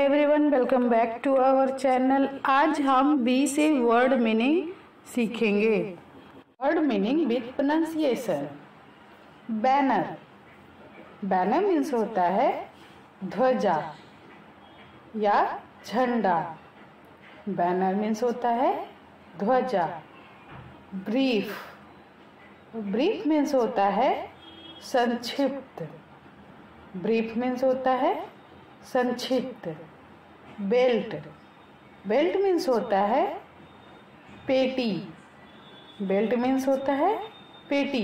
Everyone, welcome back to our channel. आज हम B से वर्ड मीनिंग सीखेंगे। Word meaning with pronunciation. Banner. Banner means होता है ध्वजा या झंडा। बैनर मीन्स होता है ध्वजा। ब्रीफ। ब्रीफ मीन्स होता है संक्षिप्त। ब्रीफ मीन्स होता है संक्षिप्त। बेल्ट। बेल्ट मीन्स होता है पेटी। बेल्ट मीन्स होता है पेटी।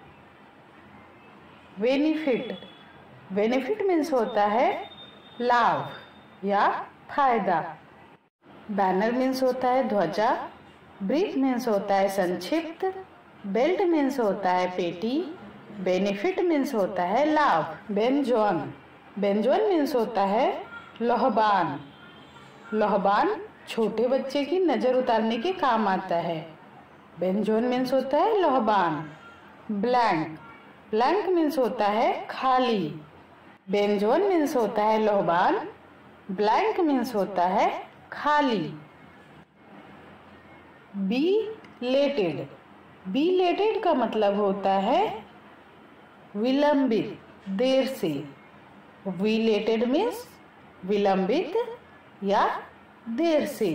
बेनिफिट। बेनिफिट मीन्स होता है लाभ या फायदा। बैनर मीन्स होता है ध्वजा। ब्रीफ मीन्स होता है संक्षिप्त। बेल्ट मीन्स होता है पेटी। बेनिफिट मीन्स होता है लाभ। बेंजोन। बेंजोन मीन्स होता है लोहबान। लोहबान छोटे बच्चे की नजर उतारने के काम आता है। बेंजोन मीन्स होता है लोहबान। ब्लैंक। ब्लैंक मीन्स होता है खाली। बेंजोन मीन्स होता है लोहबान। ब्लैंक मीन्स होता है खाली। बी लेटेड। बी लेटेड का मतलब होता है विलंबित, देर से। वी लेटेड मीन्स विलंबित या देर से।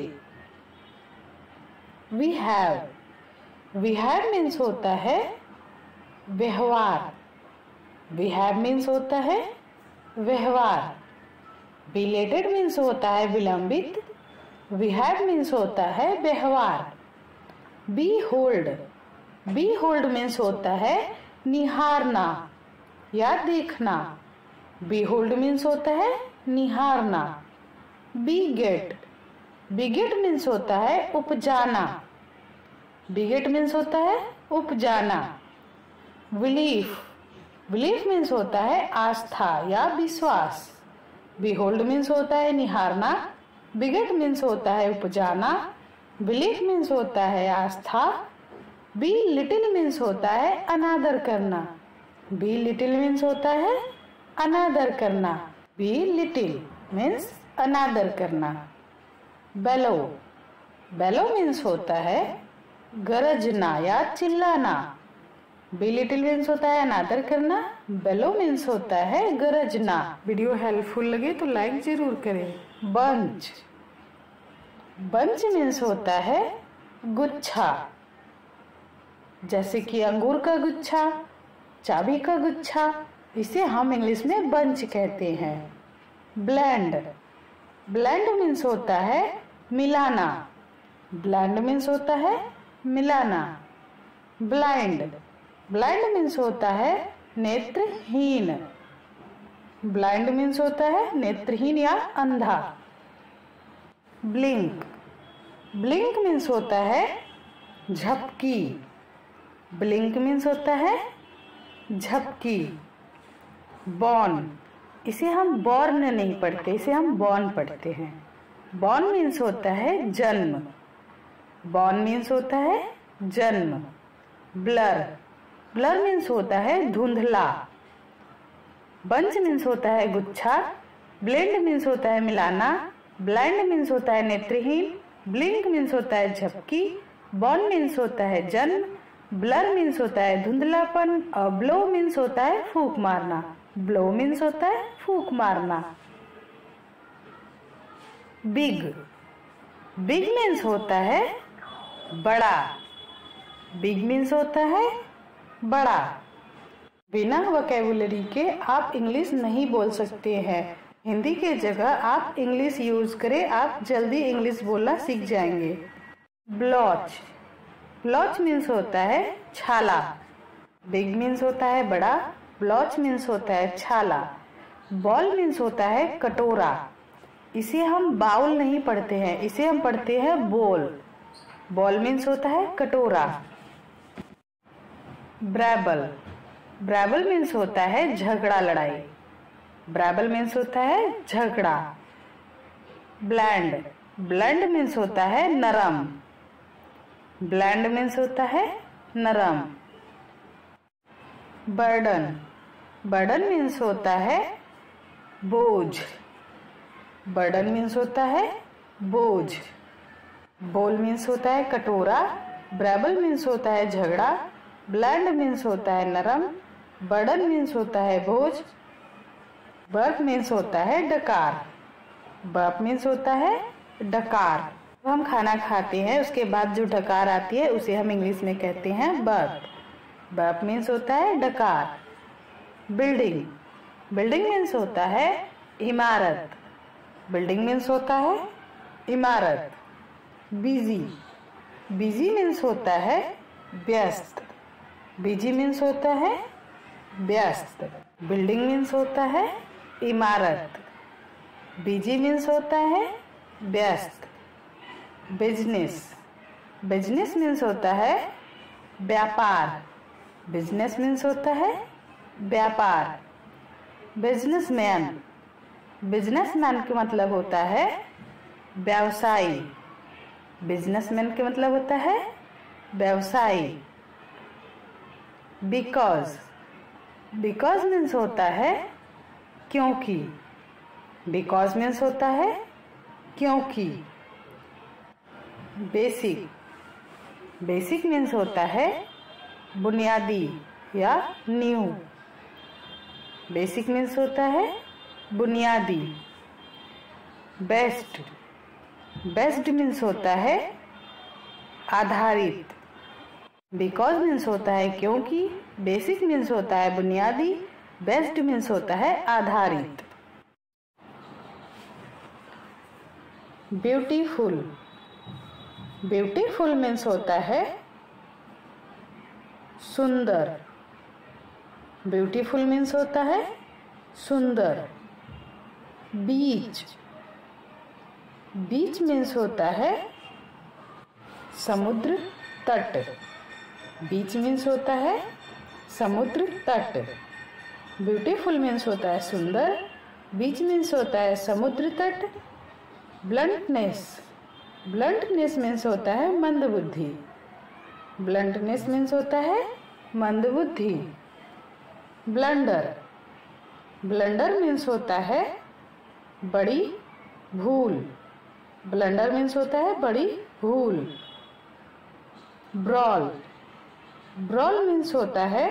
Behave. Behave means होता है व्यवहार। वी हैव मीन्स होता है व्यवहार। बी लेटेड मीन्स होता है विलंबित। वी हैव मीन्स होता है व्यवहार। Behold. Behold means होता है निहारना या देखना। बी होल्ड मीन्स होता है निहारना। Beget. Beget means होता है उपजाना। बी गेट मीन्स होता है उपजाना। बिलीफ। बिलीफ मीन्स होता है आस्था या विश्वास। बी होल्ड मीन्स होता है निहारना। बी गेट मीन्स होता है उपजाना। बिलीफ मीन्स होता है आस्था। बी लिटिल मीन्स होता है अनादर करना। बी लिटिल मीन्स होता है अनादर करना। बी लिटिल मीन्स अनादर करना। बेलो। बेलो मीन्स होता है गरजना या चिल्लाना। बी लिटिल मीन्स होता है अनादर करना। बेलो मीन्स होता है गरजना। वीडियो हेल्पफुल लगे तो लाइक जरूर करें। बंच। बंच मीन्स होता है गुच्छा, जैसे कि अंगूर का गुच्छा, चाबी का गुच्छा। इसे हम इंग्लिश में बंच कहते हैं। ब्लेंड। ब्लेंड मीन्स होता है मिलाना। ब्लेंड मीन्स होता है मिलाना। ब्लाइंड। ब्लाइंड मीन्स होता है नेत्रहीन। ब्लाइंड मीन्स होता है नेत्रहीन या अंधा। ब्लिंक। ब्लिंक मीन्स होता है झपकी। ब्लिंक मीन्स होता है झपकी। बॉर्न। इसे हम बॉर्न नहीं पढ़ते, इसे हम बॉर्न पढ़ते हैं। बॉर्न मीन्स होता है जन्म। बॉर्न मीन्स होता है जन्म। ब्लर। ब्लर मीन्स होता है धुंधला। बंच मीन्स होता है गुच्छा। ब्लेंड मीन्स होता है मिलाना। ब्लाइंड मीन्स होता है नेत्रहीन। ब्लिंक मीन्स होता है झपकी। बॉर्न मीन्स होता है जन्म। ब्लर मीन्स होता है धुंधलापन। और ब्लो मीन्स होता है फूंक मारना। ब्लो मीन्स होता है फूंक मारना। बिग। बिग मीन्स होता है बड़ा। बिग मीन्स होता है बड़ा। बिना वोकैबुलरी के आप इंग्लिश नहीं बोल सकते हैं। हिंदी के जगह आप इंग्लिश यूज करें, आप जल्दी इंग्लिश बोलना सीख जाएंगे। ब्लॉच। ब्लॉच मीन्स होता है छाला। बिग मीन्स होता है बड़ा। ब्लॉच मीन्स होता है छाला। बॉल मीन्स होता है कटोरा। इसे हम बाउल नहीं पढ़ते हैं, इसे हम पढ़ते हैं बोल। बॉल मीन्स होता है कटोरा। ब्रैबल। ब्रैबल मीन्स होता है झगड़ा, लड़ाई। ब्रैबल मीन्स होता है झगड़ा। ब्लैंड। ब्लैंड मीन्स होता है नरम। ब्लैंड मीन्स होता है नरम। बर्डन। बर्डन मीन्स होता है बोझ। बर्डन मीन्स होता है बोझ। बोल मीन्स होता है कटोरा। ब्रेबल मीन्स होता है झगड़ा। ब्लैंड मीन्स होता है नरम। बर्डन मीन्स होता है बोझ। बर्प मीन्स होता है डकार। बर्प मीन्स होता है डकार। हम खाना खाते हैं उसके बाद जो डकार आती है उसे हम इंग्लिश में कहते हैं बर्प। बर्प मीन्स होता है डकार। बिल्डिंग। बिल्डिंग मीन्स होता है इमारत। बिल्डिंग मीन्स होता है इमारत। बिजी। बिजी मीन्स होता है व्यस्त। बिजी मीन्स होता है व्यस्त। बिल्डिंग मीन्स होता है इमारत। बिजी मीन्स होता है व्यस्त। बिजनेस। बिजनेस मीन्स होता है व्यापार। बिजनेस मीन्स होता है व्यापार। बिजनेसमैन। बिजनेसमैन का मतलब होता है व्यवसायी। बिजनेसमैन का मतलब होता है व्यवसायी। बिकॉज। बिकॉज मीन्स होता है क्योंकि। बिकॉज मीन्स होता है क्योंकि। बेसिक। बेसिक मीन्स होता है बुनियादी या न्यू। बेसिक मीन्स होता है बुनियादी। बेस्ट। बेस्ट मीन्स होता है आधारित। बिकॉज मीन्स होता है क्योंकि। बेसिक मीन्स होता है बुनियादी। बेस्ट मीन्स होता है आधारित। ब्यूटीफुल। ब्यूटीफुल मीन्स होता है सुंदर। ब्यूटीफुल मीन्स होता है सुंदर। बीच। बीच मीन्स होता है समुद्र तट। बीच मीन्स होता है समुद्र तट। ब्यूटीफुल मीन्स होता है सुंदर। बीच मीन्स होता है समुद्र तट। ब्लंटनेस। ब्लंटनेस मीन्स होता है मंदबुद्धि। ब्लंटनेस मीन्स होता है मंदबुद्धि। ब्लंडर। ब्लंडर मीन्स होता है बड़ी भूल। ब्लंडर मीन्स होता है बड़ी भूल। ब्रॉल। ब्रॉल मीन्स होता है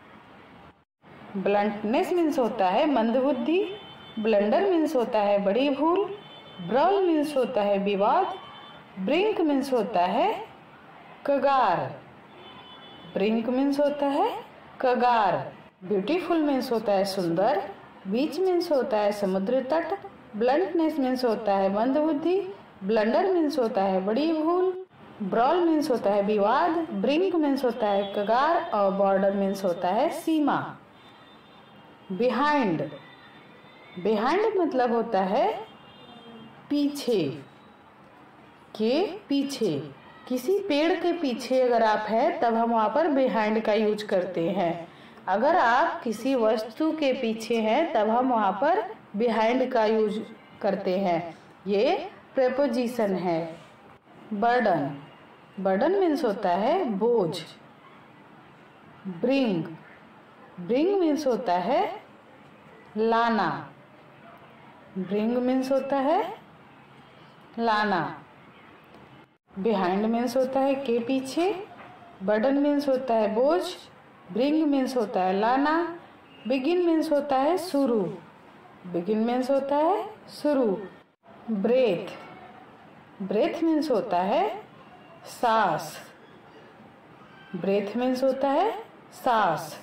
ब्लंटनेस मीन्स होता है मंदबुद्धि। ब्लंडर मीन्स होता है बड़ी भूल। ब्रॉल मीन्स होता है विवाद। ब्रिंक मीन्स होता है कगार। ब्रिंक मीन्स होता है कगार। ब्यूटीफुल मीन्स होता है सुंदर। बीच मीन्स होता है समुद्र तट। ब्लंटनेस मीन्स होता है मंदबुद्धि। ब्लंडर मीन्स होता है बड़ी भूल। ब्रॉल मीन्स होता है विवाद। ब्रिंक मीन्स होता है कगार और बॉर्डर मीन्स होता है सीमा। बिहाइंड। बिहाइंड मतलब होता है पीछे के पीछे। किसी पेड़ के पीछे अगर आप हैं तब हम वहाँ पर बिहाइंड का यूज करते हैं। अगर आप किसी वस्तु के पीछे हैं तब हम वहाँ पर बिहाइंड का यूज करते हैं। ये प्रेपोजिशन है। बर्डन। बर्डन मीन्स होता है बोझ। ब्रिंग। ब्रिंग मीन्स होता है लाना। ब्रिंग मीन्स होता है लाना। बिहाइंड मीन्स होता है के पीछे। बर्डन मीन्स होता है बोझ। ब्रिंग मीन्स होता है लाना। बिगिन मीन्स होता है शुरू। बिगिन मीन्स होता है शुरू। ब्रेथ। ब्रेथ मीन्स होता है सांस। ब्रेथ मीन्स होता है सांस।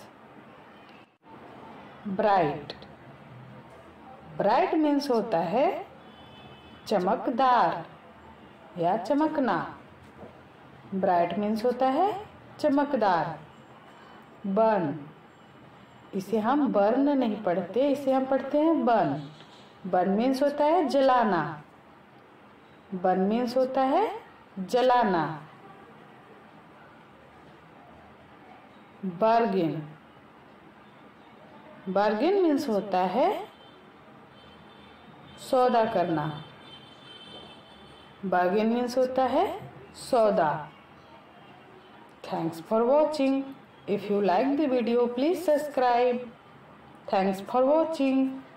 ब्राइट। ब्राइट मीन्स होता है चमकदार या चमकना। ब्राइट मीन्स होता है चमकदार। बर्न। इसे हम बर्न नहीं पढ़ते, इसे हम पढ़ते हैं बर्न। बर्न मीन्स होता है जलाना। बर्न मीन्स होता है जलाना। बार्गेन। बार्गेन मीन्स होता है सौदा करना। बार्गेन मीन्स होता है सौदा। Thanks for watching. If you like the video, please subscribe. Thanks for watching.